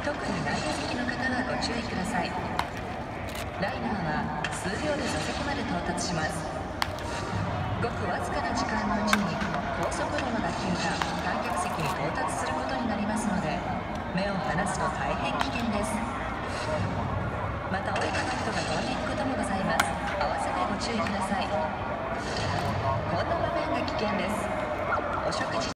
特に内野席の方はご注意ください。ライナーは数秒で座席まで到達します。ごくわずかな時間のうちに高速度の打球が観客席に到達することになりますので、目を離すと大変危険です。また多くの人が飛んでいくこともございます。合わせてご注意ください。こんな場面が危険です。お食事